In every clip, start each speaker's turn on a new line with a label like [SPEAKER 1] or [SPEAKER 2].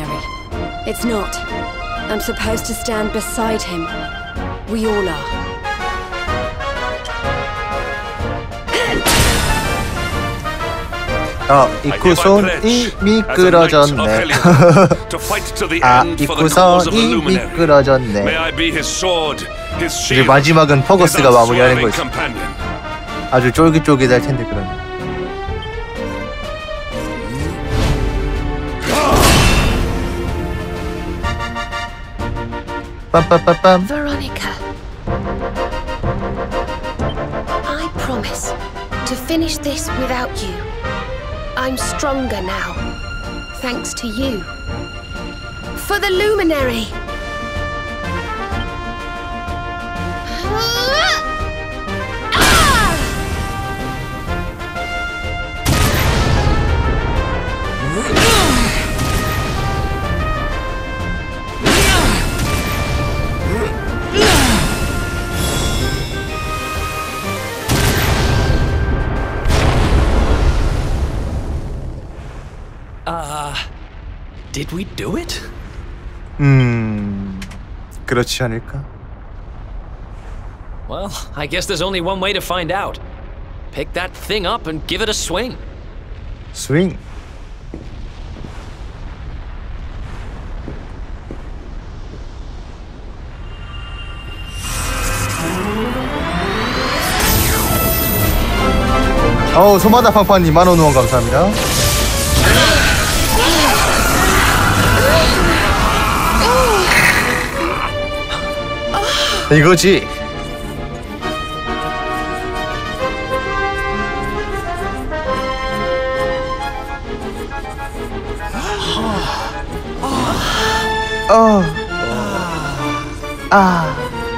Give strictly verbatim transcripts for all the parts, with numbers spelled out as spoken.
[SPEAKER 1] luminary. It's not. I'm supposed to stand beside him. We all are.
[SPEAKER 2] 어, 입구선이 미끄러졌네. 아, 입구선이 미끄러졌네. 이제 마지막은 퍼거스가 마무리하는 거지. 아주 쫄깃쫄깃할 텐데 그러면. 빰빰빰빰.
[SPEAKER 3] Veronica, I promise to finish this without you. I'm stronger now, thanks to you. For the luminary!
[SPEAKER 4] Uh, did we do it?
[SPEAKER 2] 음, 그렇지 않을까?
[SPEAKER 4] Well, I guess there's only one way to find out. Pick that thing up and give it a swing.
[SPEAKER 2] 스윙. 어우, 소마다 팡팡님 만원 후원 감사합니다. 이거지. 어. 아.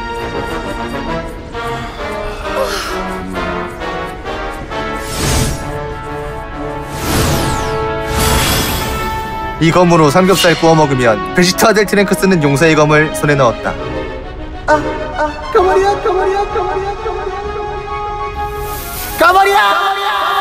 [SPEAKER 2] 이 검으로 삼겹살 구워 먹으면 베지터 델 트랭크스는 용사의 검을 손에 넣었다. 아, 아, 가마리야, 가마리야, 가마리야, 가마리야, 가마리야, 가마리야.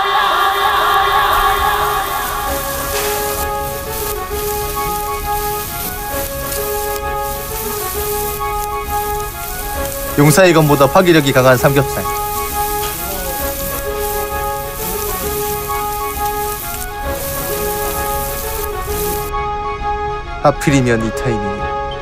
[SPEAKER 2] 용사의 검보다 파괴력이 강한 삼겹살. 하필이면 이 타이밍에.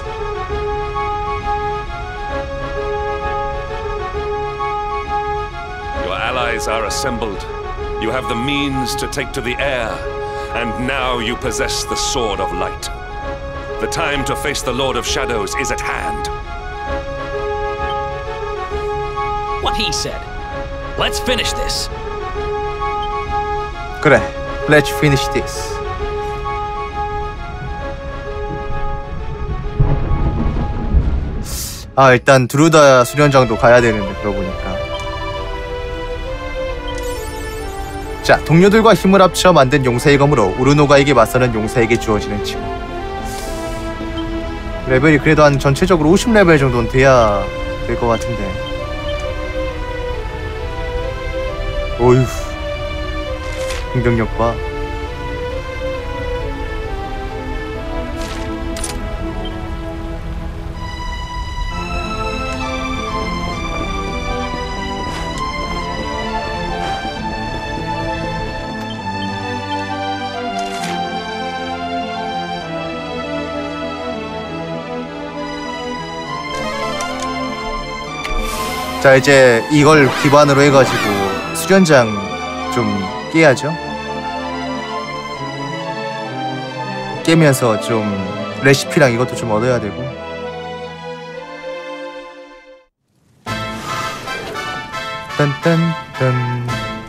[SPEAKER 5] Your allies are assembled. You have the means to take to the air, and now you possess the Sword of Light. The time to face the Lord of Shadows is at hand.
[SPEAKER 4] What he said. Let's finish this.
[SPEAKER 2] 그래, let's finish this. 아, 일단 드루다 수련장도 가야 되는데 그러고 보니까. 자, 동료들과 힘을 합쳐 만든 용사의 검으로 우르노가에게 맞서는 용사에게 주어지는 칭호. 레벨이 그래도 한 전체적으로 오십 레벨 정도는 돼야 될 것 같은데. 어휴, 공격력 봐. 자, 이제 이걸 기반으로 해가지고 수련장 좀 깨야죠. 깨면서 좀 레시피랑 이것도 좀 얻어야 되고. 딴딴딴.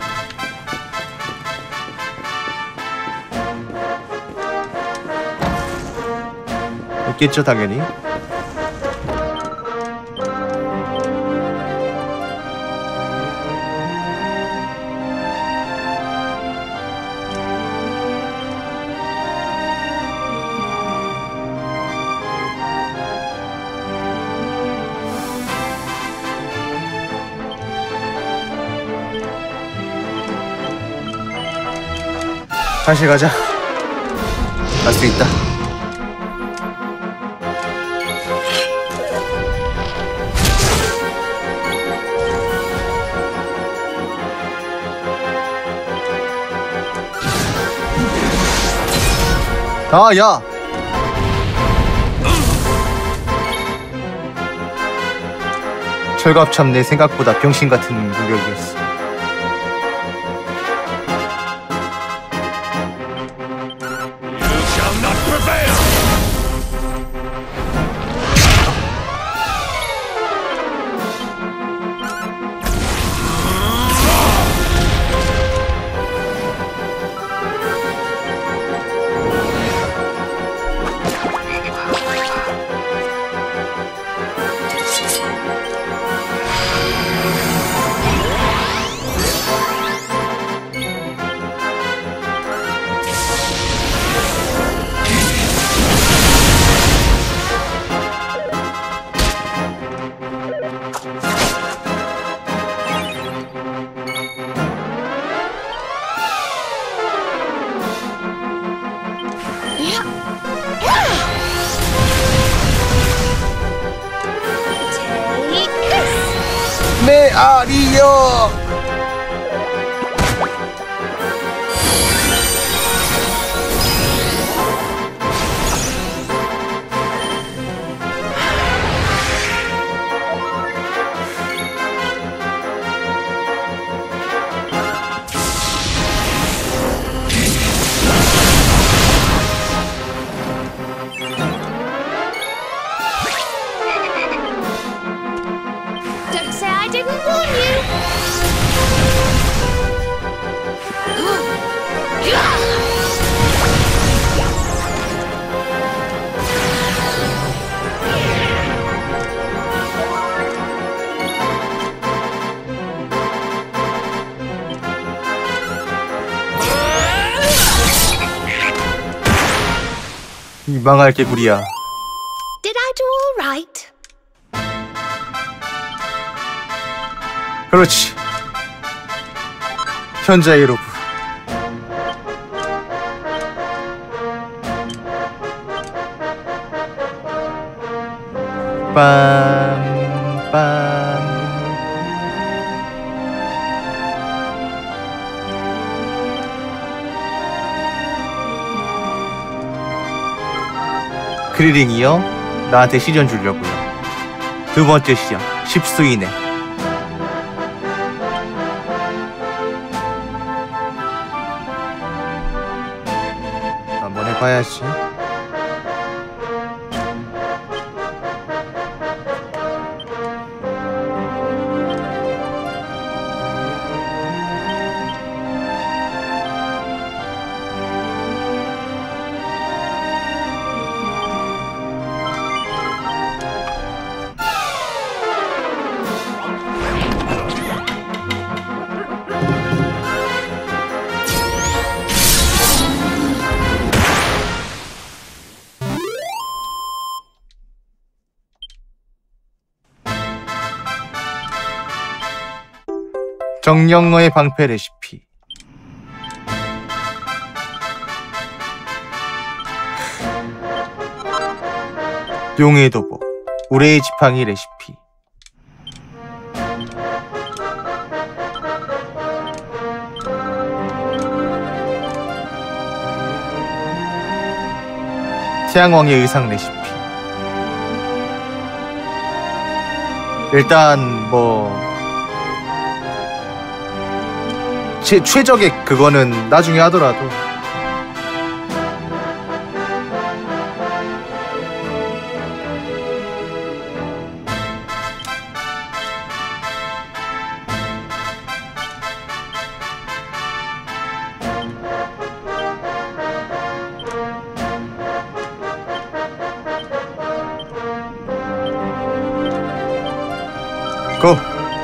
[SPEAKER 2] 있겠죠, 당연히. 다시 가자. 갈 수 있다. 아, 야! 철갑 참 내 생각보다 병신 같은 공격이었어.
[SPEAKER 5] You shall not prevail!
[SPEAKER 2] 메아리요!
[SPEAKER 3] Don't say I didn't warn you!
[SPEAKER 2] 이 망할 개구리야.
[SPEAKER 3] Did I do all right?
[SPEAKER 2] 그렇지. 현자의 로브. 빰, 빰. 크리링이요? 나한테 시련 주려고요. 두 번째 시련, 십 수 이내. 한번 해봐야지. 정령어의 방패 레시피. 용의 도복, 우레의 지팡이 레시피. 태양왕의 의상 레시피. 일단 뭐 제 최적의 그거는 나중에 하더라도 고!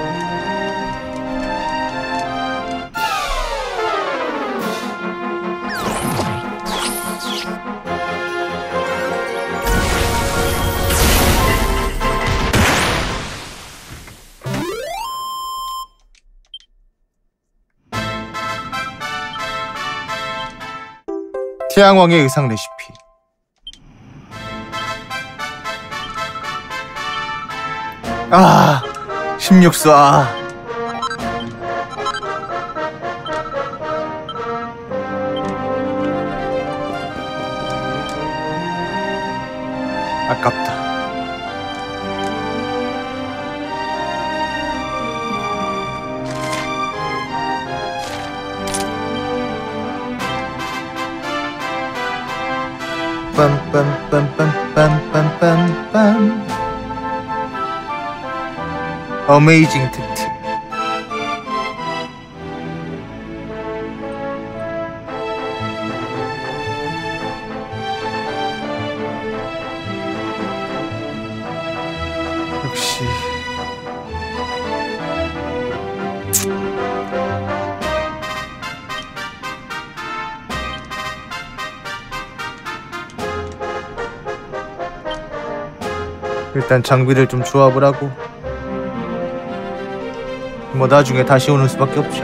[SPEAKER 2] 태양왕의 의상 레시피. 아, 십육 수. 아. 아깝다. 빰빰빰빰빰빰빰빰. 어메이징 특집. 역시 일단 장비를 좀 조합을 하고 뭐 나중에 다시 오는 수밖에 없죠.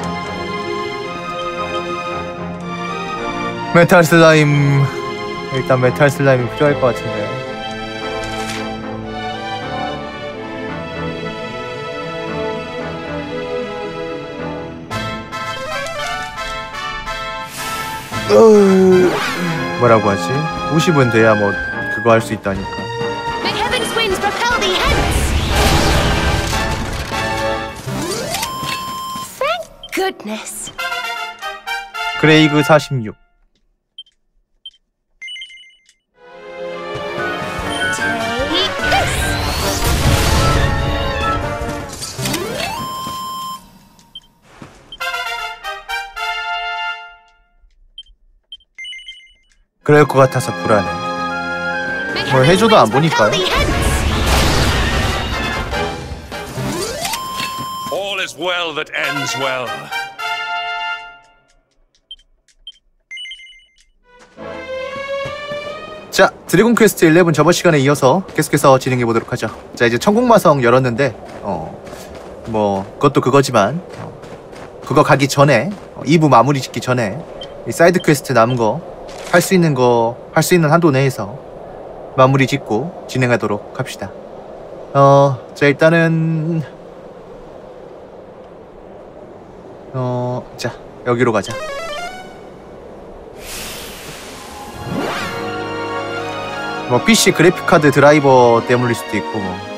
[SPEAKER 2] 메탈 슬라임, 일단 메탈 슬라임이 필요할 것 같은데. 어... 뭐라고 하지? 오십은 돼야 뭐 그거 할 수 있다니까.
[SPEAKER 3] May heaven's winds propel thee hence! Thank goodness.
[SPEAKER 2] 그레이그 사십육.
[SPEAKER 3] Take this!
[SPEAKER 2] 그럴 것 같아서 불안해. 뭘 해줘도 안 보니까요.
[SPEAKER 5] All is well that ends well.
[SPEAKER 2] 자, 드래곤 퀘스트 십일 저번 시간에 이어서 계속해서 진행해 보도록 하죠. 자, 이제 천국마성 열었는데 어, 뭐 그것도 그거지만 어, 그거 가기 전에 어, 이 부 마무리 짓기 전에 이 사이드 퀘스트 남은 거 할 수 있는 거 할 수 있는 한도 내에서 마무리 짓고 진행하도록 합시다. 어, 자 일단은 어, 자 여기로 가자. 뭐 피씨 그래픽카드 드라이버 때문일 수도 있고 뭐.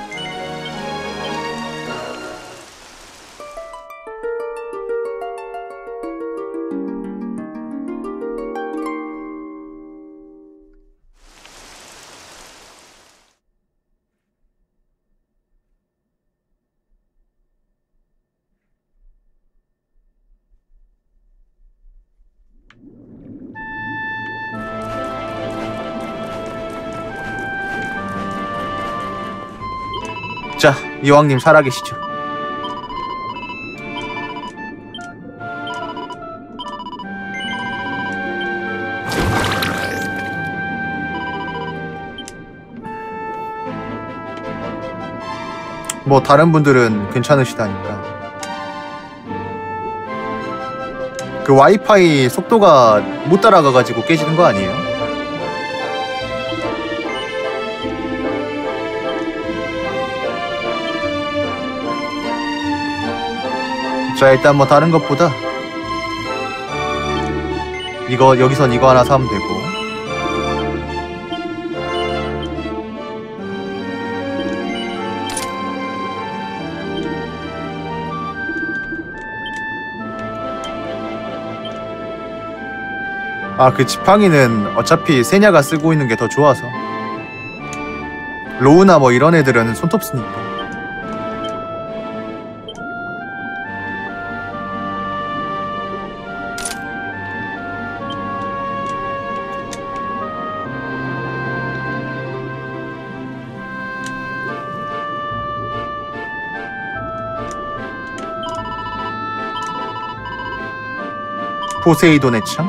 [SPEAKER 2] 자, 여왕님 살아계시죠? 뭐 다른 분들은 괜찮으시다니까. 그 와이파이 속도가 못 따라가가지고 깨지는 거 아니에요? 자, 일단 뭐 다른 것보다 이거 여기선 이거 하나 사면 되고. 아, 그 지팡이는 어차피 세냐가 쓰고 있는 게 더 좋아서. 로우나 뭐 이런 애들은 손톱 쓰니까. 포세이돈의 창?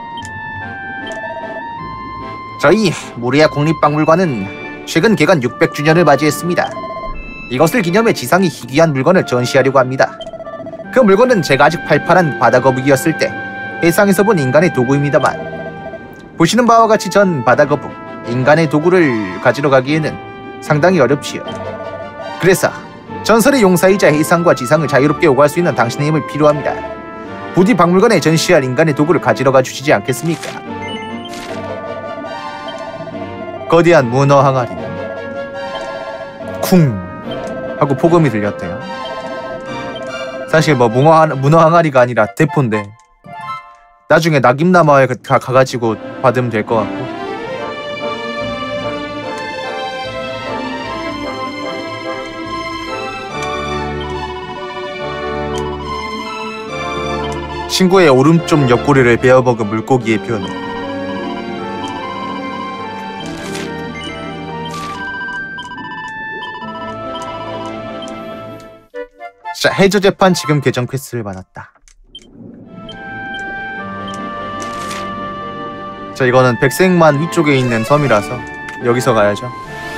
[SPEAKER 2] 저희 모리아 국립박물관은 최근 개관 육백 주년을 맞이했습니다. 이것을 기념해 지상이 희귀한 물건을 전시하려고 합니다. 그 물건은 제가 아직 팔팔한 바다거북이었을 때 해상에서 본 인간의 도구입니다만, 보시는 바와 같이 전 바다거북, 인간의 도구를 가지러 가기에는 상당히 어렵지요. 그래서 전설의 용사이자 해상과 지상을 자유롭게 오갈 수 있는 당신의 힘을 필요합니다. 부디 박물관에 전시할 인간의 도구를 가지러 가 주시지 않겠습니까? 거대한 문어 항아리. 쿵 하고 폭음이 들렸대요. 사실 뭐 문어, 하, 문어 항아리가 아니라 대포인데 나중에 낙임나마에 가, 가가지고 받으면 될 것 같고. 친구의 오른쪽 옆구리를 베어먹은 물고기의 표현. 자, 해저 재판 지금 개정 퀘스트를 받았다. 자, 이거는 백색만 위쪽에 있는 섬이라서 여기서 가야죠.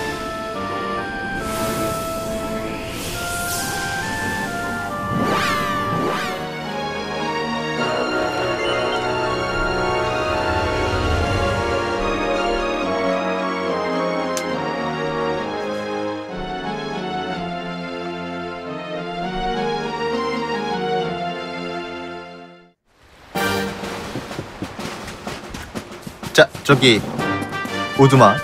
[SPEAKER 2] 자, 저기 오두막.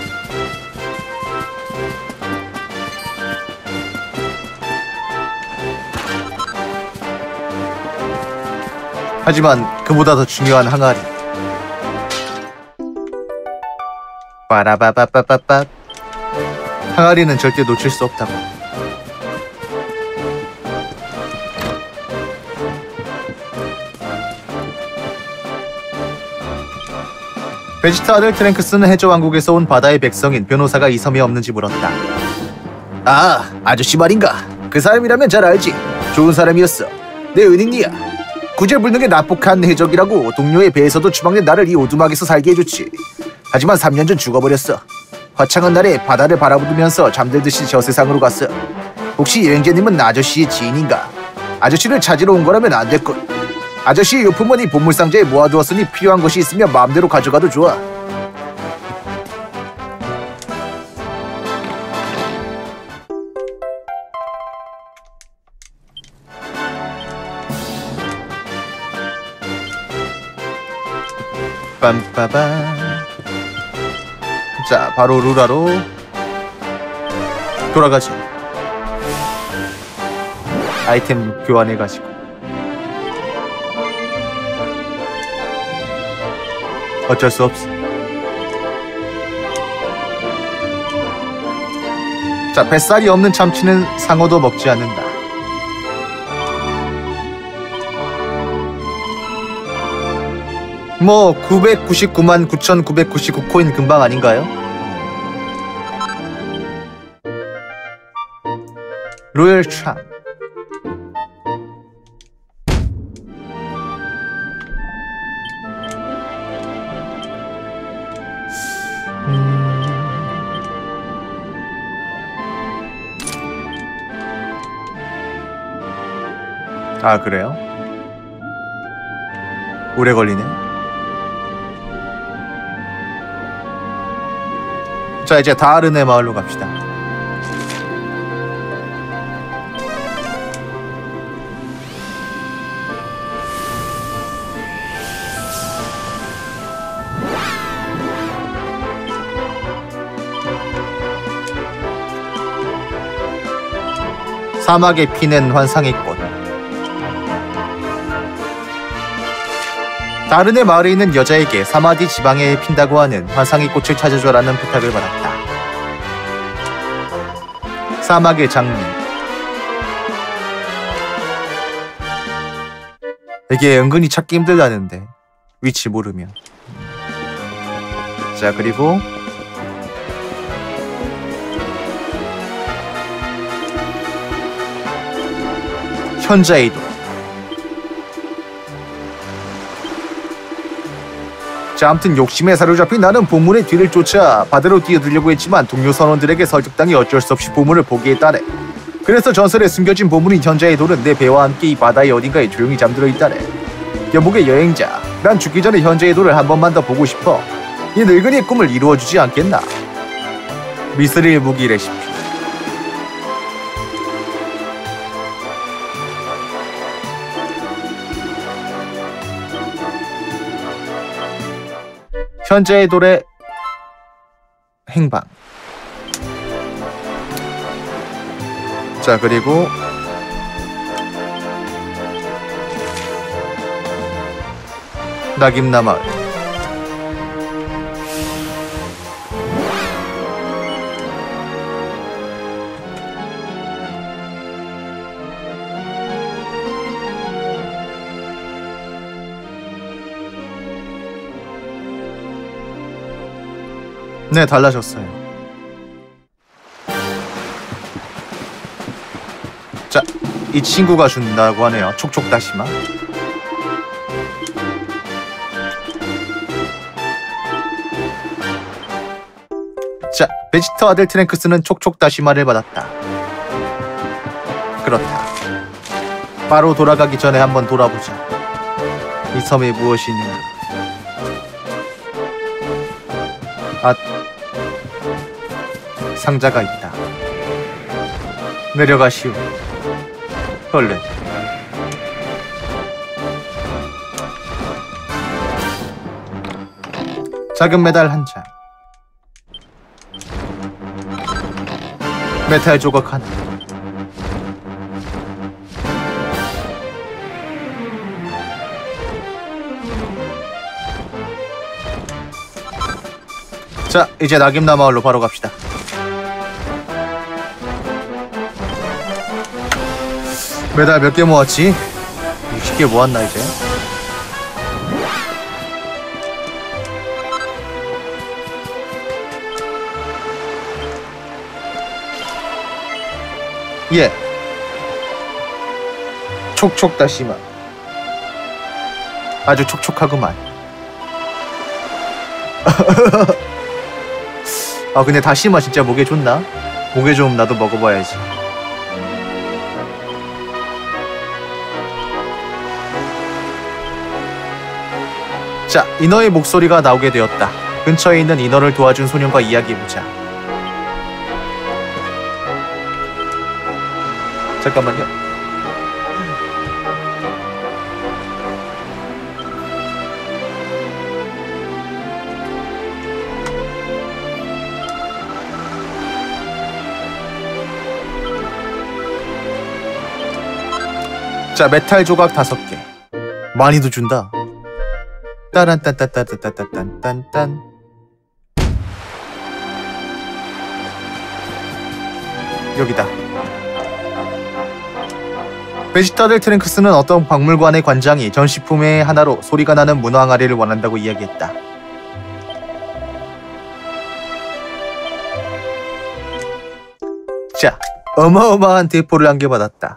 [SPEAKER 2] 하지만 그보다 더 중요한 항아리. 빠라바바바바바. 항아리는 절대 놓칠 수 없다고. 베지타 아들 트랭크스는 해저 왕국에서 온 바다의 백성인 변호사가 이 섬에 없는지 물었다. 아, 아저씨 말인가? 그 사람이라면 잘 알지. 좋은 사람이었어. 내 은인이야. 구제불능의 나폭한 해적이라고 동료의 배에서도 추방된 나를 이 오두막에서 살게 해줬지. 하지만 삼 년 전 죽어버렸어. 화창한 날에 바다를 바라보면서 잠들듯이 저 세상으로 갔어. 혹시 여행자님은 아저씨의 지인인가? 아저씨를 찾으러 온 거라면 안 됐군. 아저씨의 요품은 이 보물상자에 모아두었으니 필요한 것이 있으면 마음대로 가져가도 좋아. 빰빠밤. 자, 바로 루라로 돌아가지. 아이템 교환해가지고. 어쩔 수 없어. 자, 뱃살이 없는 참치는 상어도 먹지 않는다. 뭐 구백구십구만 구천구백구십구 코인 금방 아닌가요? 로열 참. 아, 그래요? 오래 걸리네. 자, 이제 다르네 마을로 갑시다. 사막에 피는 환상의 꽃. 다른의 마을에 있는 여자에게 사마디 지방에 핀다고 하는 환상의 꽃을 찾아줘라는 부탁을 받았다. 사막의 장미. 이게 은근히 찾기 힘들다는데 위치 모르면. 자, 그리고 현자의 돌. 자, 아무튼 욕심에 사로잡힌 나는 보물의 뒤를 쫓아 바다로 뛰어들려고 했지만 동료 선원들에게 설득당해 어쩔 수 없이 보물을 포기했다네. 그래서 전설에 숨겨진 보물인 현자의 돌은 내 배와 함께 이 바다의 어딘가에 조용히 잠들어 있다네. 여보게 여행자, 난 죽기 전에 현자의 돌을 한 번만 더 보고 싶어. 이 늙은이의 꿈을 이루어주지 않겠나? 미스릴 무기 레시피. 현자의 돌에 행방. 자, 그리고 낙임나 마을. 네, 달라졌어요. 자, 이 친구가 준다고 하네요. 촉촉다시마. 자, 베지터 아들 트랭크스는 촉촉다시마를 받았다. 그렇다. 바로 돌아가기 전에 한번 돌아보자. 이 섬에 무엇이 있는가. 아, 상자가 있다. 내려가시오. 얼른. 작은 메달 한 장. 메탈 조각 하나. 자, 이제 낙임나 마을로 바로 갑시다. 메달 몇 개 모았지? 육십 개 모았나 이제? 예. 촉촉다시마. 아주 촉촉하구만. 아, 근데 다시마 진짜 목에 좋나? 목에 좋으면 나도 먹어봐야지. 자, 이너의 목소리가 나오게 되었다. 근처에 있는 이너를 도와준 소년과 이야기해보자. 잠깐만요. 자, 메탈 조각 다섯 개. 많이도 준다. 따란딴딴딴딴딴딴딴. 여기다. 베지터들 트랭크스는 어떤 박물관의 관장이 전시품의 하나로 소리가 나는 문어 항아리를 원한다고 이야기했다. 자, 어마어마한 대포를 안겨받았다.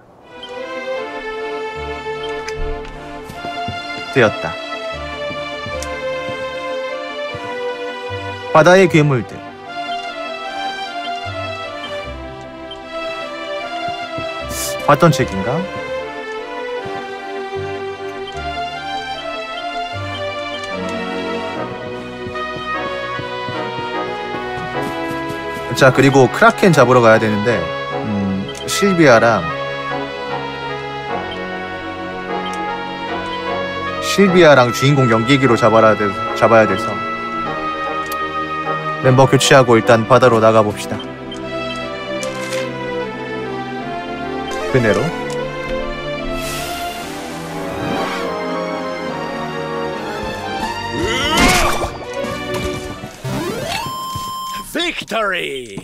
[SPEAKER 2] 되었다. 바다의 괴물들. 봤던 책인가? 자, 그리고 크라켄 잡으러 가야 되는데 음, 실비아랑 실비아랑 주인공 연기기로 잡아야, 돼, 잡아야 돼서 멤버 교체하고 일단 바다로 나가봅시다. 그네로.
[SPEAKER 4] Victory!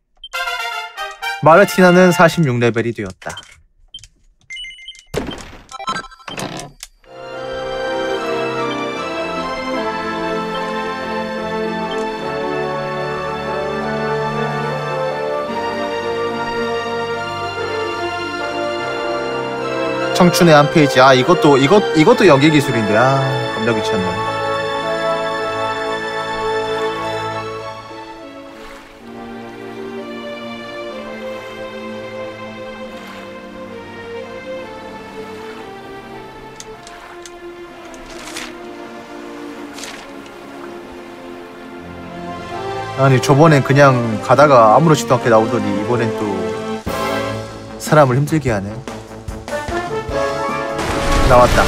[SPEAKER 2] 마르티나는 사십육 레벨이 되었다. 청춘의 한 페이지. 아, 이것도 이것 이것도 연기 기술인데. 아, 겁나 귀찮네. 아니, 저번엔 그냥 가다가 아무렇지도 않게 나오더니 이번엔 또 사람을 힘들게 하네. 나왔다.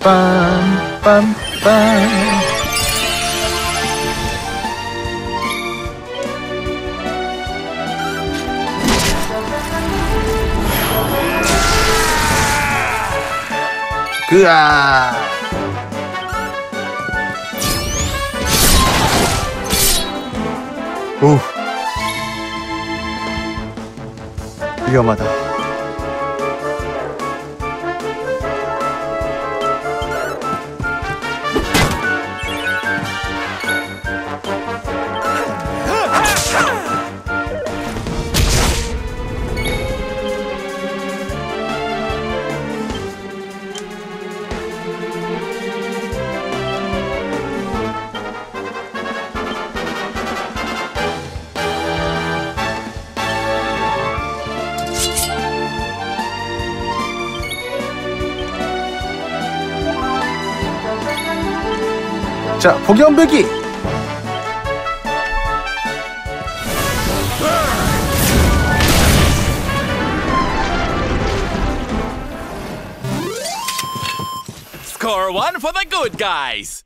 [SPEAKER 2] 빰빰빰. 그아. 오. 위험하다. 자, 폭염배기.
[SPEAKER 6] Score one for the good guys.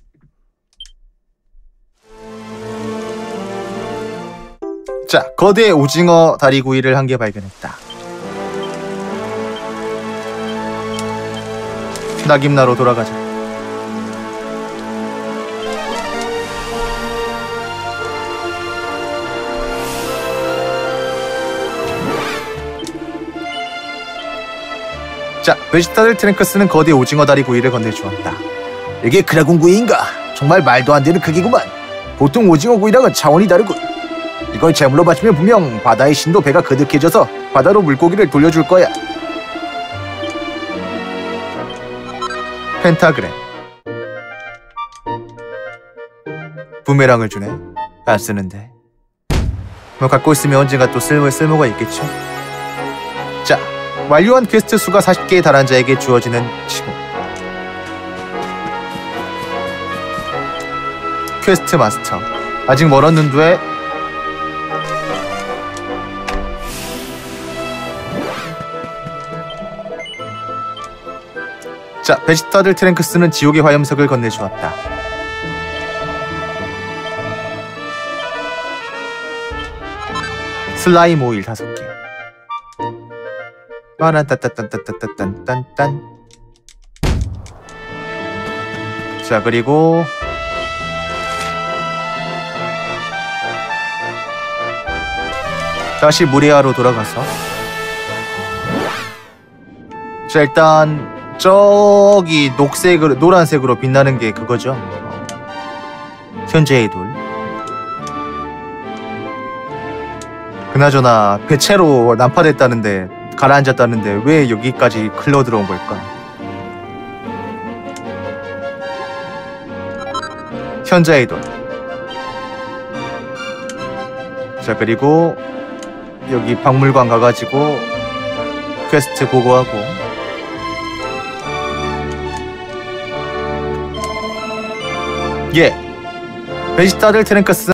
[SPEAKER 2] 자, 거대 오징어 다리구이를 한 개 발견했다. 낙임나로 돌아가자. 자, 베지타들 트랭크스는 거대 오징어 다리 구이를 건네주었다. 이게 크라군 구이인가? 정말 말도 안 되는 크기구만. 보통 오징어 구이랑은 차원이 다르군. 이걸 제물로 바치면 분명 바다의 신도 배가 그득해져서 바다로 물고기를 돌려줄 거야. 펜타그램. 부메랑을 주네. 안 쓰는데. 뭐 갖고 있으면 언젠가 또 쓸모, 쓸모가 있겠죠. 자, 완료한 퀘스트 수가 사십 개에 달한 자에게 주어지는 칭호. 퀘스트 마스터. 아직 멀었는데. 자, 베지타들 트랭크스는 지옥의 화염석을 건네주었다. 슬라임 오일 다섯 개. 빠란따따따따따따딴딴. 자, 그리고 다시 무리아로 돌아가서 자, 일단 저기 녹색으로 노란색으로 빛나는 게 그거죠. 현재의 돌. 그나저나 배채로 난파됐다는데 가라앉았다는데 왜 여기까지 흘러 들어온 걸까? 현자의 돈. 자, 그리고 여기 박물관 가가지고 퀘스트 보고하고. 예, 베지타들 트랭크스